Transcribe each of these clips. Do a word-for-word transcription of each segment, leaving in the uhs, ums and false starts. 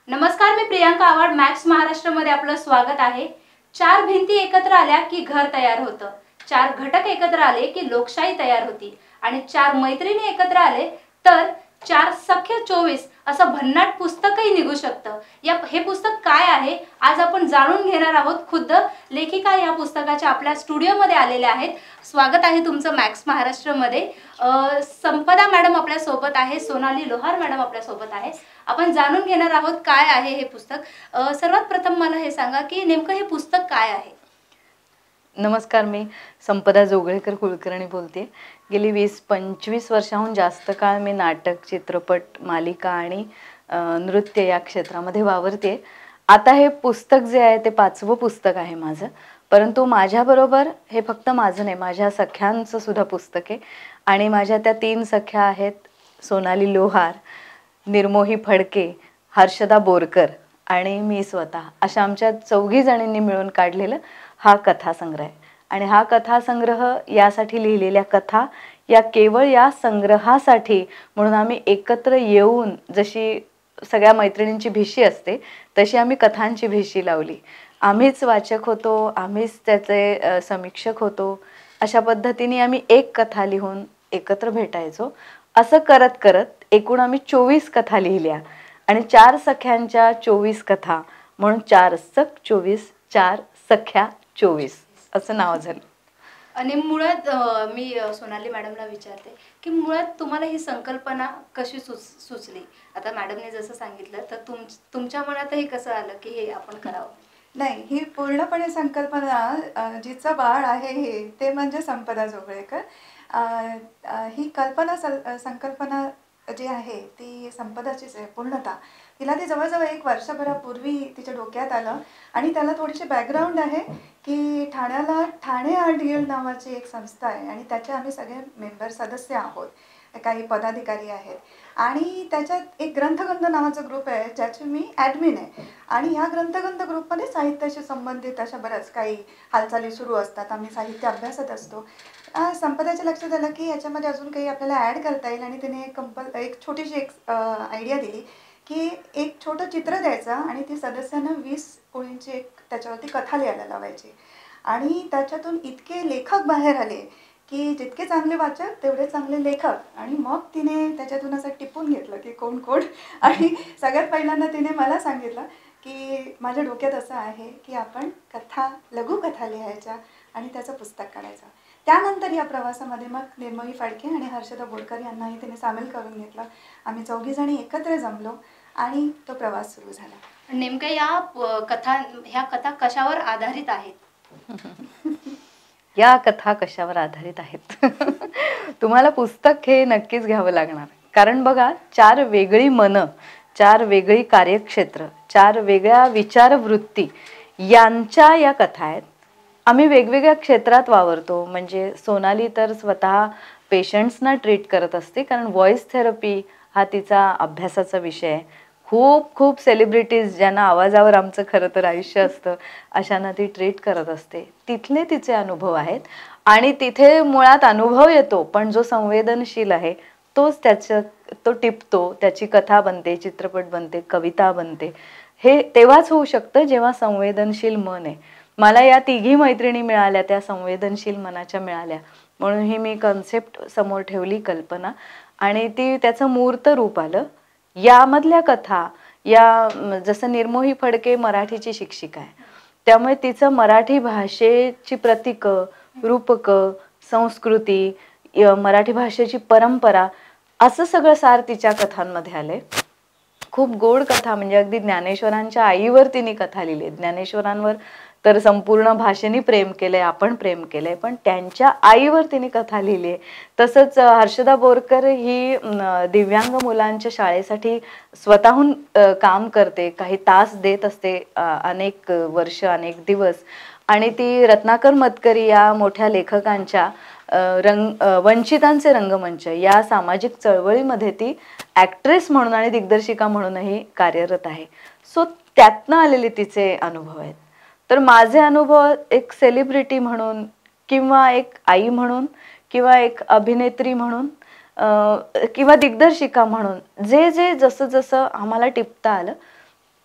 नमस्कार, मी प्रियांका आव्हाड. मॅक्स महाराष्ट्रामध्ये आपलं स्वागत आहे. चार भिंती एकत्र आल्या की घर तयार होतं, चार घटक एकत्र आले की लोकशाही तयार होती आणि चार मैत्रिणी एकत्र आले तर चार सख्य चोवीस असं भन्नाट पुस्तकही निघू शकतं. या हे पुस्तक काय आहे आज आपण जाणून घेणार आहोत. खुद्द लेखिका या पुस्तकाच्या आपल्या स्टुडिओमध्ये आलेल्या आहेत. स्वागत आहे तुमचं मॅक्स महाराष्ट्रामध्ये. संपदा मॅडम आपल्या सोबत आहे, सोनाली लोहार मॅडम आपल्या सोबत आहे. आपण जाणून घेणार आहोत काय आहे हे पुस्तक. सर्वात प्रथम मला हे सांगा की नेमकं हे पुस्तक काय आहे. नमस्कार, मी संपदा जोगळेकर कुलकर्णी बोलते. गेली वीस पंचवीस वर्षाहून जास्त काळ मी नाटक, चित्रपट, मालिका आणि नृत्य या क्षेत्रामध्ये वावरते. आता हे पुस्तक जे आहे ते पाचवं पुस्तक आहे माझं. परंतु माझ्याबरोबर हे फक्त माझं नाही, माझ्या सख्यांचं सुद्धा पुस्तक आहे. आणि माझ्या त्या तीन सख्या आहेत, सोनाली लोहार, निर्मोही फडके, हर्षदा बोरकर आणि मी स्वतः. अशा आमच्या चौघी जणींनी मिळून काढलेलं हा कथासंग्रह आहे. आणि हा कथासंग्रह यासाठी लिहिलेल्या कथा या केवळ या संग्रहासाठी म्हणून आम्ही एकत्र येऊन, जशी सगळ्या मैत्रिणींची भिशी असते तशी आम्ही कथांची भिशी लावली. आम्हीच वाचक होतो, आम्हीच त्याचे समीक्षक होतो. अशा पद्धतीने आम्ही एक कथा लिहून एकत्र भेटायचो. असं करत करत एकूण आम्ही चोवीस कथा लिहिल्या आणि चार सख्यांच्या चोवीस कथा म्हणून चार सख चोवीस, चार सख्या चोवीस असं नाव झालं. आणि मुळात मी सोनाली मॅडमला विचारते की मुळात तुम्हाला ही संकल्पना कशी सुच सुचली आता मॅडमने जसं सांगितलं तर तुम तुमच्या मनातही कसं आलं की हे आपण करावं. नाही, ही पूर्णपणे संकल्पना जिचं बाळ आहे हे ते म्हणजे संपदा जोगळेकर. ही कल्पना संकल्पना जी आहे ती संपदाचीच आहे पूर्णतः. तिला ते जवळजवळ एक वर्षभरापूर्वी तिच्या डोक्यात आलं. आणि त्याला थोडीशी बॅकग्राऊंड आहे की ठाण्याला ठाणे आर्ट गिल्ड नावाची एक संस्था आहे आणि त्याचे आम्ही सगळे मेंबर सदस्य आहोत, काही पदाधिकारी आहेत. आणि त्याच्यात एक ग्रंथगंध नावाचा ग्रुप आहे ज्याची मी ॲडमिन आहे. आणि ह्या ग्रंथगंध ग्रुपमध्ये साहित्याशी संबंधित अशा बऱ्याच काही हालचाली सुरू असतात. आम्ही साहित्य अभ्यासत असतो. संपदाच्या लक्षात आलं की याच्यामध्ये अजून काही आपल्याला ॲड करता येईल. आणि तिने एक कंपल एक छोटीशी एक आयडिया दिली की एक छोटं चित्र द्यायचं आणि ती सदस्यांना वीस ओळींची एक त्याच्यावरती कथा लिहायला लावायची. आणि त्याच्यातून इतके लेखक बाहेर आले की जितके चांगले वाचक तेवढे चांगले लेखक. आणि मग तिने त्याच्यातून असं टिपून घेतलं की कोण कोण. आणि सगळ्यात पहिल्यांदा तिने मला सांगितलं की माझ्या डोक्यात असं आहे की आपण कथा, लघुकथा लिहायच्या आणि त्याचं पुस्तक काढायचं. त्यानंतर या प्रवासामध्ये मग निर्मोही फडके आणि हर्षदा बोरकर यांनाही तिने सामील करून घेतलं. आम्ही चौघीजणी एकत्र जमलो आणि तो प्रवास सुरू झाला. नेमक्या या कथा ह्या कथा कशावर आधारित आहेत. या कथा कशावर आधारित आहेत तुम्हाला पुस्तक हे नक्कीच घ्यावं लागणार. कारण बघा, चार वेगळी मनं, चार वेगळी कार्यक्षेत्र, चार वेगळ्या विचारवृत्ती यांच्या या कथा आहेत. आम्ही वेगवेगळ्या क्षेत्रात वावरतो. म्हणजे सोनाली तर स्वतः पेशंट्सना ट्रीट करत असते, कारण व्हॉइस थेरपी हा तिचा अभ्यासाचा विषय आहे. खूप खूप सेलिब्रिटीज ज्यांना आवाजावर आमचं खरं तर आयुष्य असतं अशांना ती ट्रीट करत असते. तिथले तिचे अनुभव आहेत आणि तिथे मुळात अनुभव येतो, पण जो संवेदनशील आहे तोच त्याचं तो टिपतो, त्याची कथा बनते, चित्रपट बनते, कविता बनते. हे तेव्हाच होऊ शकतं जेव्हा संवेदनशील मन आहे. मला या तिघी मैत्रिणी मिळाल्या, त्या संवेदनशील मनाच्या मिळाल्या, म्हणून ही मी कन्सेप्ट समोर ठेवली, कल्पना. आणि ती त्याचं मूर्त रूप आलं. यामधल्या कथा या, जसं निर्मोही फडके मराठीची शिक्षिका आहे, त्यामुळे तिचं मराठी भाषेची प्रतीकं, रूपकं, संस्कृती, मराठी भाषेची परंपरा असं सगळं सार तिच्या कथांमध्ये आले. खूप गोड कथा, म्हणजे अगदी ज्ञानेश्वरांच्या आईवर तिने कथा लिहिली. ज्ञानेश्वरांवर तर संपूर्ण भाषेने प्रेम केलंय, आपण प्रेम केलंय, पण त्यांच्या आईवर तिने कथा लिहिली आहे. तसंच हर्षदा बोरकर ही दिव्यांग मुलांच्या शाळेसाठी स्वतःहून काम करते, काही तास देत असते, अनेक वर्ष, अनेक दिवस. आणि ती रत्नाकर मतकरी या मोठ्या लेखकांच्या रंग वंचितांचे रंगमंच या सामाजिक चळवळीमध्ये ती ॲक्ट्रेस म्हणून आणि दिग्दर्शिका म्हणूनही कार्यरत आहे. सो त्यातनं आलेले तिचे अनुभव आहेत. तर माझे अनुभव एक सेलिब्रिटी म्हणून किंवा एक आई म्हणून किंवा एक अभिनेत्री म्हणून किंवा दिग्दर्शिका म्हणून जे जे जसं जसं आम्हाला टिपता आलं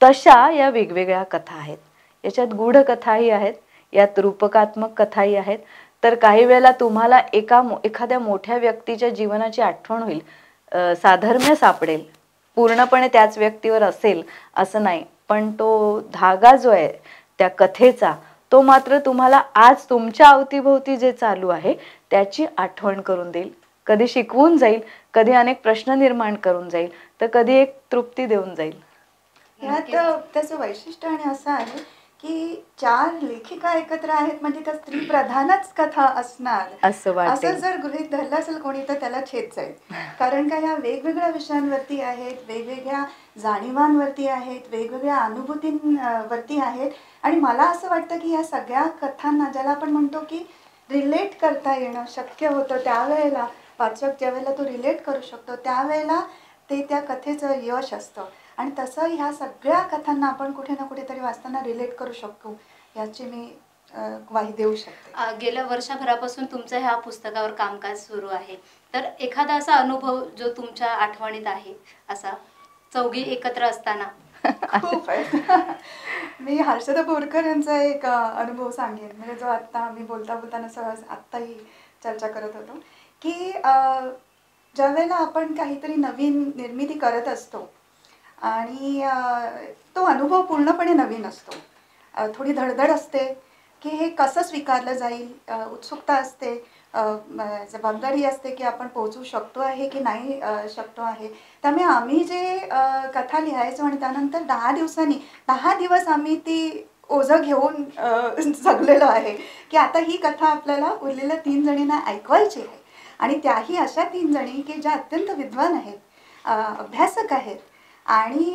तशा या वेगवेगळ्या कथा आहेत. याच्यात गूढ कथाही आहेत, यात रूपकात्मक कथाही आहेत. तर काही वेळेला तुम्हाला एका एखाद्या मोठ्या व्यक्तीच्या जीवनाची आठवण होईल, साधर्म्य सापडेल, पूर्णपणे त्याच व्यक्तीवर असेल असं नाही, पण तो धागा जो आहे त्या कथेचा तो मात्र तुम्हाला आज तुमच्या अवतीभोवती जे चालू आहे त्याची आठवण करून देईल. कधी शिकवून जाईल, कधी अनेक प्रश्न निर्माण करून जाईल, तर कधी एक तृप्ती देऊन जाईल. ह्यात त्याचं वैशिष्ट्य आणि असं आहे की चार लेखिका एकत्र आहेत म्हणजे त्या स्त्री प्रधानच कथा असणार असं वाटेल. असं जर गृहीत धरलं असेल कोणी तर त्याला छेद जाईल. कारण का ह्या वेगवेगळ्या विषयांवरती आहेत, वेगवेगळ्या जाणीवांवरती आहेत, वेगवेगळ्या अनुभूतींवरती आहेत. आणि मला असं वाटतं की या सगळ्या कथांना ज्याला आपण म्हणतो की रिलेट करता येणं शक्य होतं, त्यावेळेला वाचक ज्या वेळेला तो रिलेट करू शकतो त्यावेळेला ते त्या कथेचं यश असतं. आणि तसं ह्या सगळ्या कथांना आपण कुठे ना कुठेतरी वाचताना रिलेट करू शकतो याची मी ग्वाही देऊ शकते. गेल्या वर्षभरापासून तुमचं ह्या पुस्तकावर कामकाज सुरू आहे, तर एखादा असा अनुभव जो तुमच्या आठवणीत आहे, असा चौघी एकत्र असताना? खूप आहे. मी हर्षदा बोरकर यांचा एक अनुभव सांगेन, म्हणजे जो आत्ता मी बोलता बोलताना सहज आत्ताही चर्चा करत होतो की ज्या वेळेला आपण काहीतरी नवीन निर्मिती करत असतो आणि तो अनुभव पूर्णपणे नवीन असतो, थोडी धडधड असते की हे कसं स्वीकारलं जाईल, उत्सुकता असते, जबाबदारी असते की आपण पोहोचू शकतो आहे की नाही शकतो आहे. त्यामुळे आम्ही जे कथा लिहायचो आणि त्यानंतर दहा दिवसांनी दहा दिवस आम्ही ती ओझं घेऊन जगलेलो आहे की आता ही कथा आपल्याला उरलेल्या तीन जणींना ऐकवायची आहे. आणि त्याही अशा तीन जणी की ज्या अत्यंत विद्वान आहेत, अभ्यासक आहेत आणि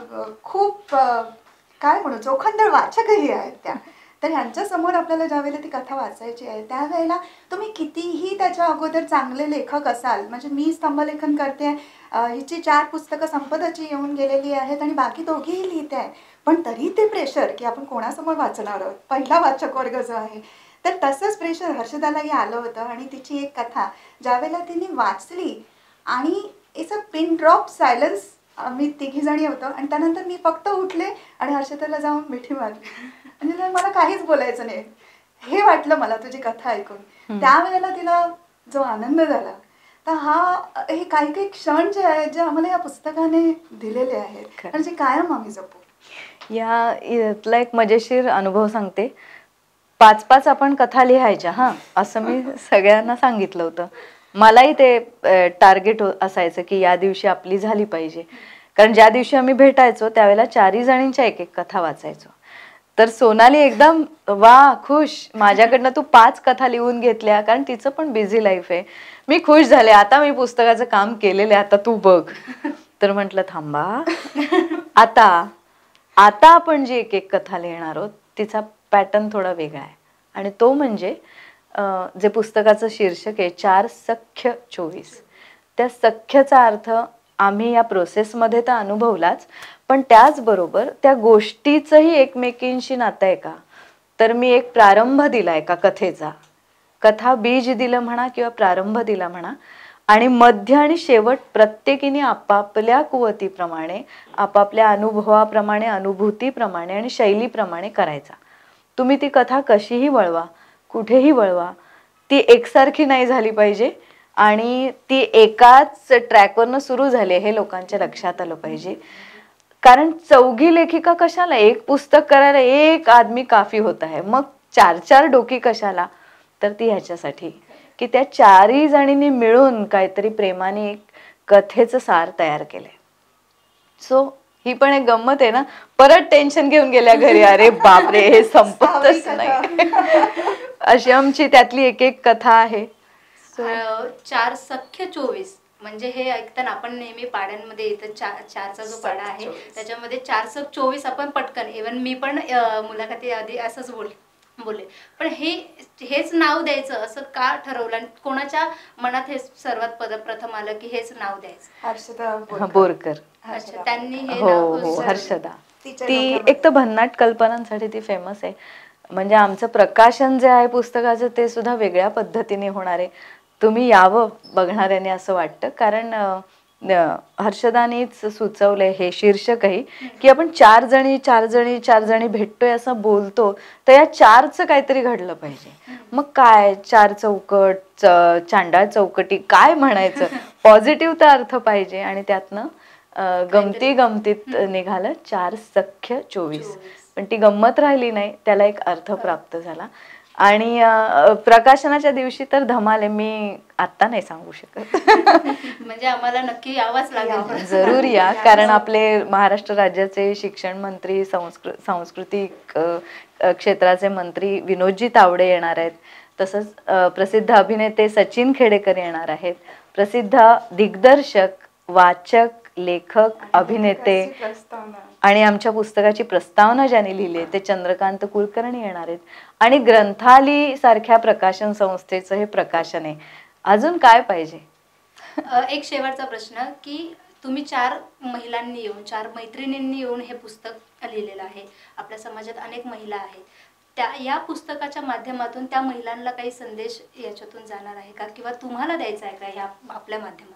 खूप काय म्हणू चोखंदळ वाचकही आहेत त्या. तर ह्यांच्यासमोर आपल्याला ज्यावेळेला ती कथा वाचायची आहे त्यावेळेला तुम्ही कितीही त्याच्या अगोदर चांगले लेखक असाल, म्हणजे मी स्तंभलेखन करते, हिची चार पुस्तकं संपदाची येऊन गेलेली आहेत आणि बाकी दोघीही लिहिते आहे, पण तरी ते प्रेशर की आपण कोणासमोर वाचणार आहोत, पहिला वाचक वर्ग जो आहे. तर तसंच प्रेशर हर्षदालाही आलं होतं आणि तिची एक कथा ज्यावेळेला तिने वाचली आणि it's a pin drop silence, आम्ही तिघी जणी होतो आणि त्यानंतर मी फक्त उठले आणि हर्षदाला जाऊन मिठी मारली आणि मला काहीच बोलायचं नाही, हे वाटलं मला तुझी कथा ऐकून. त्यावेळेला तिला जो आनंद झाला, तर हा हे काही काही क्षण जे आहेत जे आम्हाला या पुस्तकाने दिलेले आहेत आणि जे कायम आम्ही जपू. या इथला एक मजेशीर अनुभव सांगते. पाच पाच आपण कथा लिहायच्या हां, असं मी सगळ्यांना सांगितलं होतं. मलाही ते टार्गेट असायचं की या दिवशी आपली झाली पाहिजे, कारण ज्या दिवशी आम्ही भेटायचो त्यावेळेला चारही जणींच्या एक एक कथा वाचायचो. तर सोनाली एकदम वा खुश, माझ्याकडनं तू पाच कथा लिहून घेतल्या, कारण तिचं पण बिझी लाईफ आहे. मी खुश झाले, आता मी पुस्तकाचं काम केलेलं आहे, आता तू बघ. तर म्हटलं थांबा, आता आता आपण जी एक एक कथा लिहिणार आहोत तिचा पॅटर्न थोडा वेगळा आहे. आणि तो म्हणजे जे पुस्तकाचं शीर्षक आहे चार सख्य चोवीस. त्या सख्यचा अर्थ आम्ही या प्रोसेसमध्ये तर अनुभवलाच, पण त्याचबरोबर त्या गोष्टीचंही एकमेकींशी नातं आहे का. तर मी एक प्रारंभ दिला एका कथेचा, कथा बीज दिलं म्हणा किंवा प्रारंभ दिला म्हणा, आणि मध्य आणि शेवट प्रत्येकीने आपापल्या कुवतीप्रमाणे, आपापल्या अनुभवाप्रमाणे, अनुभूतीप्रमाणे आणि शैलीप्रमाणे करायचा. तुम्ही ती कथा कशीही वळवा, कुठेही वळवा, ती एकसारखी नाही झाली पाहिजे आणि ती एकाच ट्रॅकवरनं सुरू झाली हे लोकांच्या लक्षात आलं पाहिजे. कारण चौघी लेखिका कशाला, एक पुस्तक करायला एक आदमी काफी होत आहे, मग चार चार डोकी कशाला. तर ती ह्याच्यासाठी की त्या चारही जणींनी मिळून काहीतरी प्रेमाने एक कथेचं सार तयार केलंय. सो ही पण एक गंमत आहे ना. परत टेन्शन घेऊन गेल्या घरी, अरे बापरे हे संपतच नाही. अशी आमची त्यातली एक एक कथा आहे. चार सख्य चोवीस म्हणजे हे ऐकताना आपण नेहमी पाड्यांमध्ये येतं चार चारचा जो पाडा आहे त्याच्यामध्ये चार सख चोवीस आपण पटकन, इव्हन मी पण मुलाखती आधी असंच बोल बोलले पण हे हेच नाव द्यायचं असं का ठरवलं आणि कोणाच्या मनात हे सर्वात पद प्रथम आलं की हेच नाव द्यायचं? हर्षदा बोरकर. अच्छा, त्यांनी हे हो नाव हो हर्षदा. तिच्या ती डोक्यामध्ये. एक तर भन्नाट कल्पनांसाठी ती फेमस आहे. म्हणजे आमचं प्रकाशन जे आहे पुस्तकाचं ते सुद्धा वेगळ्या पद्धतीने होणार आहे. तुम्ही यावं बघणाऱ्याने असं वाटतं, कारण अं, हर्षदानीच सुचवलंय हे शीर्षकही, की आपण चार जणी चार जणी चार जणी भेटतोय असं बोलतो, तर या चारचं काहीतरी घडलं पाहिजे. मग काय चार चौकट, च- चांडाळ चौकटी काय म्हणायचं, पॉझिटिव्ह तर अर्थ पाहिजे. आणि त्यातनं अं, गमती गमतीत निघालं चार सख्य चोवीस. पण ती गंमत राहिली नाही, त्याला एक अर्थ प्राप्त झाला. आणि अं, प्रकाशनाच्या दिवशी तर धमाल आहे. मी आत्ता नाही सांगू शकत. म्हणजे आम्हाला नक्की यावंच लागेल. जरूर या, कारण आपले महाराष्ट्र राज्याचे शिक्षण मंत्री, संस्कृ सांस्कृतिक अ, अ, क्षेत्राचे मंत्री विनोदजी तावडे येणार आहेत. तसंच अ, प्रसिद्ध अभिनेते सचिन खेडेकर येणार आहेत. प्रसिद्ध दिग्दर्शक, वाचक, लेखक, अभिनेते आणि आमच्या पुस्तकाची प्रस्तावना ज्यांनी लिहिली आहे ते चंद्रकांत कुलकर्णी येणार आहेत. आणि ग्रंथाली सारख्या प्रकाशन संस्थेचं हे प्रकाशन आहे. अजून काय पाहिजे? अ, एक शेवटचा प्रश्न, की तुम्ही चार महिलांनी येऊन, चार मैत्रिणींनी येऊन हे पुस्तक लिहिलेलं आहे. आपल्या समाजात अनेक महिला आहेत. त्या या पुस्तकाच्या माध्यमातून त्या महिलांना काही संदेश याच्यातून जाणार आहे का, किंवा तुम्हाला द्यायचा आहे का या आपल्या माध्यमातून?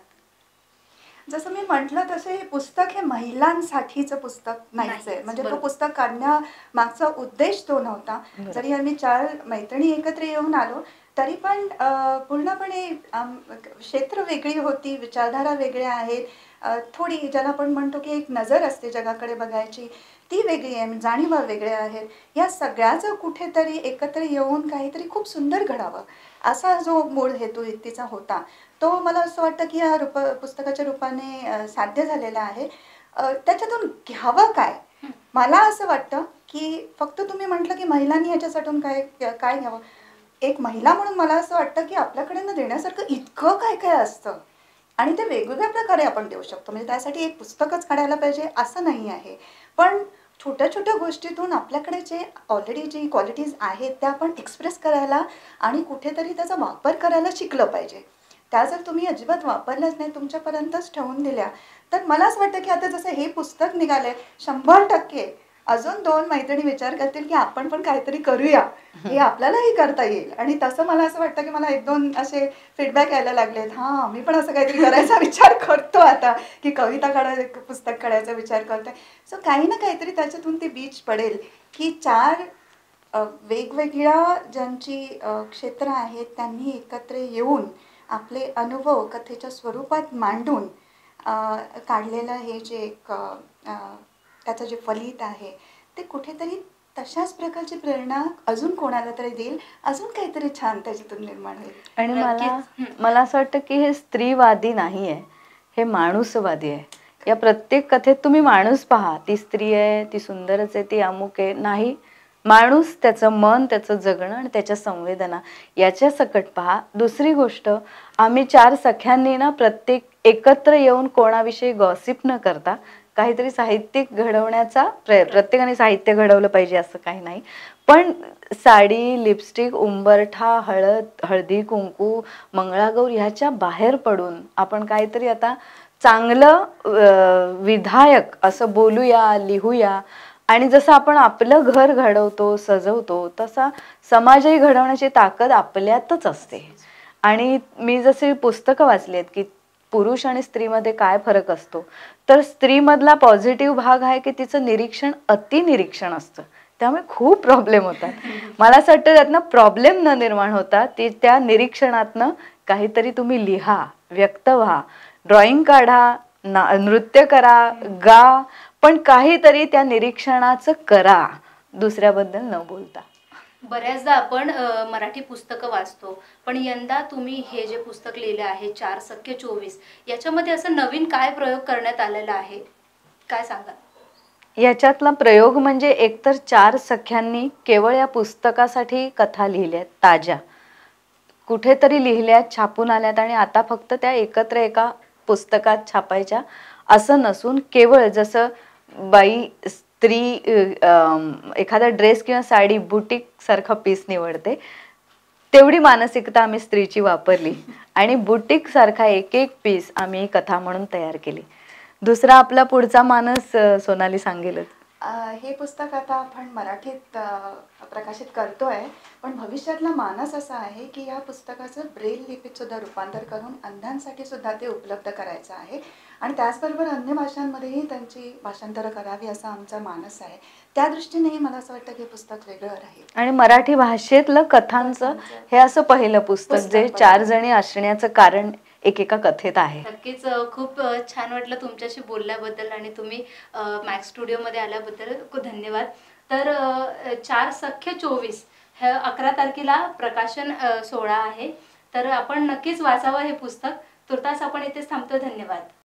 जसं मी म्हटलं तसं हे पुस्तक हे महिलांसाठीचं पुस्तक नाहीच आहे. नाहीच, म्हणजे तो बरोबर. पुस्तक काढण्यामागचा उद्देश तो नव्हता. बरोबर. जरी आम्ही चार मैत्रिणी एकत्र येऊन आलो तरी पण अ, पूर्णपणे आम- क्षेत्र वेगळी होती, विचारधारा वेगळ्या आहेत. अ, थोडी ज्याला आपण म्हणतो की एक नजर असते जगाकडे बघायची, ती वेगळी आहे, जाणीवा वेगळ्या आहेत. या सगळ्याचं कुठेतरी एकत्र येऊन काहीतरी खूप सुंदर घडावं असा जो मूळ हेतू तिचा होता, तो मला असं वाटतं की या रूप पुस्तकाच्या रूपाने अ, साध्य झालेला आहे. अ, त्याच्यातून घ्यावं काय? मला असं वाटतं की फक्त तुम्ही म्हटलं की महिलांनी ह्याच्यासाठून काय काय घ्यावं. एक महिला म्हणून मला असं वाटतं की आपल्याकडे ना देण्यासारखं इतकं काय काय असतं आणि ते वेगवेगळ्या प्रकारे आपण देऊ शकतो. म्हणजे त्यासाठी एक पुस्तकच काढायला पाहिजे असं नाही आहे. पण छोट्या छोट्या गोष्टीतून आपल्याकडे जे ऑलरेडी जी क्वालिटीज आहेत त्या आपण एक्सप्रेस करायला आणि कुठेतरी त्याचा वापर करायला शिकलं पाहिजे. त्या जर तुम्ही अजिबात वापरल्याच नाही, तुमच्यापर्यंतच ठेवून दिल्या, तर मला असं वाटतं की आता जसं हे पुस्तक निघालंय, शंभर टक्के अजून दोन मैत्रिणी विचार करतील की आपण पण काहीतरी करूया, हे आपल्यालाही करता येईल. आणि तसं मला असं वाटतं की मला एक दोन असे फीडबॅक यायला लागलेत, हां मी पण असं काहीतरी करायचा विचार करतो आता, की कविता काढायचं, पुस्तक काढायचा विचार करतोय. सो काही ना काहीतरी त्याच्यातून ते बीज पडेल की चार अ, वेगवेगळ्या ज्यांची अ, क्षेत्र आहेत त्यांनी एकत्र येऊन आपले अनुभव कथेच्या स्वरूपात मांडून अ, काढलेलं हे जे एक अ, अ, त्याचं जे फलित आहे ते कुठेतरी तशाच प्रकारची प्रेरणा अजून कोणाला तरी देईल, अजून काहीतरी छान त्याच्यातून निर्माण होईल. आणि मला नक्कीच. मला असं वाटतं की हे स्त्रीवादी नाही आहे, हे माणूसवादी आहे. या प्रत्येक कथेत तुम्ही माणूस पहा, ती स्त्री आहे, ती सुंदरच आहे, ती अमुक आहे, नाही, माणूस, त्याचं मन, त्याचं जगणं आणि त्याच्या संवेदना याच्या सकट पहा. दुसरी गोष्ट, आम्ही चार सख्यांनी ना प्रत्येक एकत्र येऊन कोणाविषयी गॉसिप न करता काहीतरी साहित्यिक घडवण्याचा प्रयत्न, प्रत्येकाने साहित्य घडवलं पाहिजे असं काही नाही, पण साडी, लिपस्टिक, उंबरठा, हळद, हळदी कुंकू, मंगळागौर ह्याच्या बाहेर पडून आपण काहीतरी आता चांगलं अ, विधायक असं बोलूया, लिहूया. आणि जसं आपण आपलं घर घडवतो, सजवतो, तसा समाजही घडवण्याची ताकद आपल्यातच असते. आणि मी जसे पुस्तकं वाचली आहेत की पुरुष आणि स्त्रीमध्ये काय फरक असतो, तर स्त्रीमधला पॉझिटिव्ह भाग आहे की तिचं निरीक्षण अतिनिरीक्षण असतं, त्यामुळे खूप प्रॉब्लेम होतात. मला असं वाटतं त्यातनं प्रॉब्लेम न निर्माण होता ती त्या निरीक्षणातनं काहीतरी तुम्ही लिहा, व्यक्त व्हा, ड्रॉइंग काढा, ना नृत्य करा, गा, पण काहीतरी त्या निरीक्षणाचं करा, दुसऱ्याबद्दल न बोलता. बऱ्याचदा आपण अ, मराठी पुस्तकं वाचतो, पण यंदा तुम्ही हे जे पुस्तक लिहिलं आहे चार सख्य चोवीस, याच्यामध्ये असं नवीन काय प्रयोग करण्यात आलेला आहे, काय सांगा? याच्यातला प्रयोग म्हणजे एकतर चार सख्यांनी केवळ या पुस्तकासाठी कथा लिहिल्यात, ताज्या कुठेतरी लिहिल्यात, छापून आल्यात आणि आता फक्त त्या एकत्र एका पुस्तकात छापायच्या असं नसून, केवळ जसं बाई स्त्री अं, एखादा ड्रेस किंवा साडी बुटीक सारखा पीस निवडते, तेवढी मानसिकता आम्ही स्त्रीची वापरली आणि बुटीक सारखा एक एक पीस आम्ही कथा म्हणून तयार केली. दुसरा आपला पुढचा मानस अ, सोनाली सांगेलच. अ, हे पुस्तक आता आपण मराठीत अ, प्रकाशित करतोय, पण भविष्यातला मानस असा आहे की या पुस्तकाचं ब्रेल लिपीत सुद्धा रूपांतर करून अंधांसाठी सुद्धा ते उपलब्ध करायचं आहे. आणि त्याचबरोबर अन्य भाषांमध्येही त्यांची भाषांतरं करावी असा आमचा मानस आहे. त्या दृष्टीनेही मला असं वाटतं की हे पुस्तक वेगळं राहील. आणि मराठी भाषेतलं कथांचं हे असं पहिलं पुस्तक पुस्तक जे पहिलं. चार जणी असण्याचं कारण एकेका कथेत आहे. नक्कीच अ, खूप अ, छान वाटलं तुमच्याशी बोलल्याबद्दल आणि तुम्ही अ, मॅक्स स्टुडिओमध्ये आल्याबद्दल खूप धन्यवाद. तर अ, चार सख्य चोवीस हे अकरा तारखेला प्रकाशन अ, सोहळा आहे. तर आपण नक्कीच वाचावं हे पुस्तक. तुर्तास आपण इथेच थांबतो. धन्यवाद.